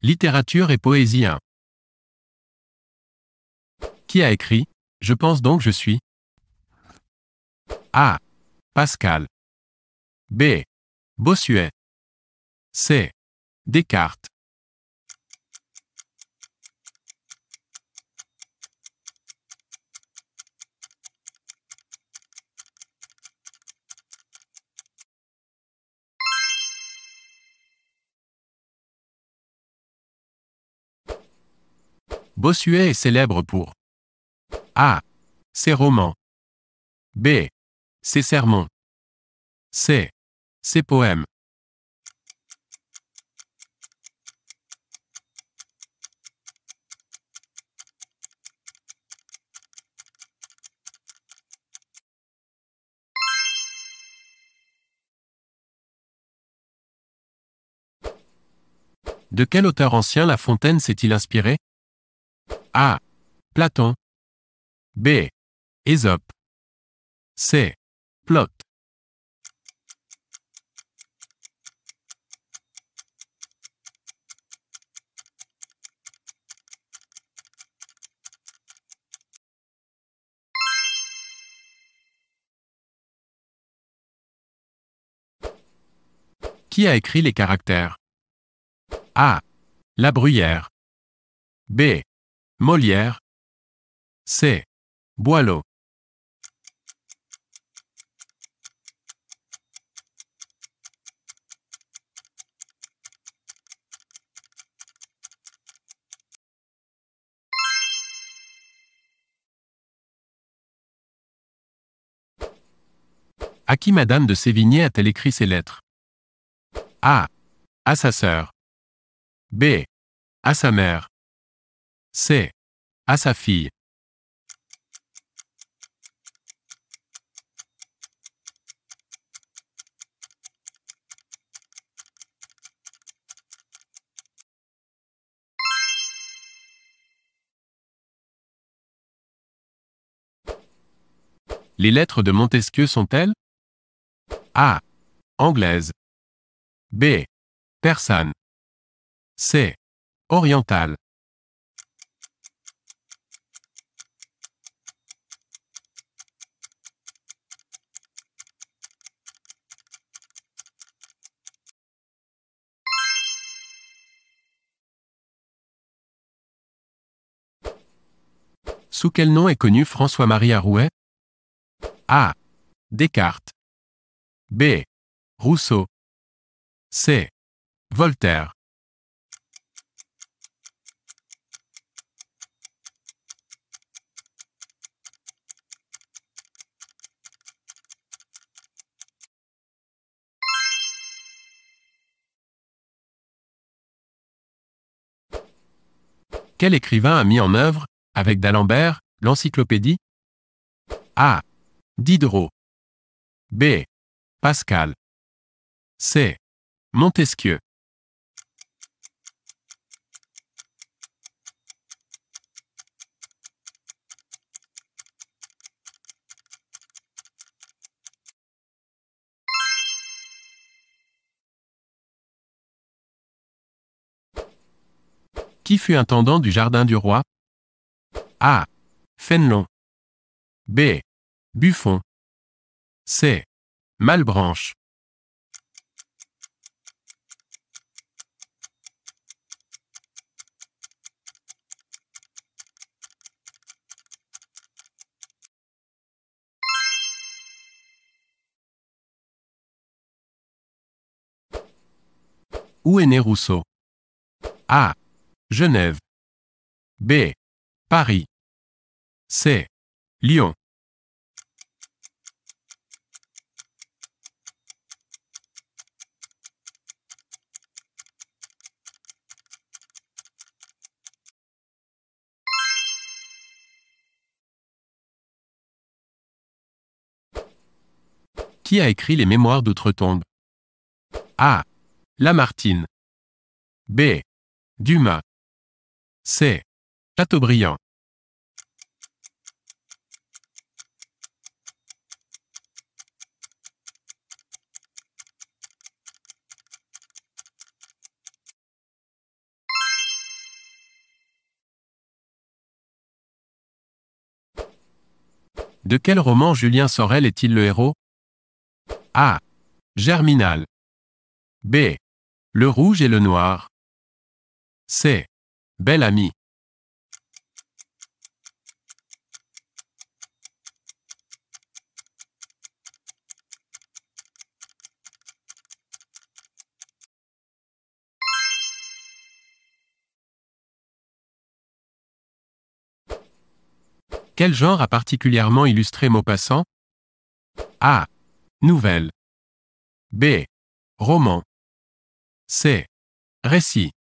Littérature et poésie 1. Qui a écrit « Je pense donc je suis » A. Pascal. B. Bossuet. C. Descartes. Bossuet est célèbre pour A. Ses romans. B. Ses sermons. C. Ses poèmes. De quel auteur ancien La Fontaine s'est-il inspiré? A. Platon. B. Ésope. C. Plaute. Qui a écrit les caractères? A. La Bruyère. B. Molière. C. Boileau. À qui Madame de Sévigné a-t-elle écrit ces lettres? A. À sa sœur. B. À sa mère. C. À sa fille. Les lettres de Montesquieu sont-elles? A. Anglaises. B. Persanes. C. Orientales. Sous quel nom est connu François-Marie Arouet? A. Descartes. B. Rousseau. C. Voltaire. Quel écrivain a mis en œuvre, avec d'Alembert, l'encyclopédie? A. Diderot. B. Pascal. C. Montesquieu. Qui fut intendant du Jardin du Roi? A. Fénelon. B. Buffon. C. Malebranche. Où est né Rousseau? A. Genève. B. Paris. C. Lyon. Qui a écrit les Mémoires d'Outre-Tombe? A. Lamartine. B. Dumas. C. Chateaubriand. De quel roman Julien Sorel est-il le héros? A. Germinal. B. Le rouge et le noir. C. Bel ami. Quel genre a particulièrement illustré Maupassant? A. Nouvelle. B. Roman. C. Récit.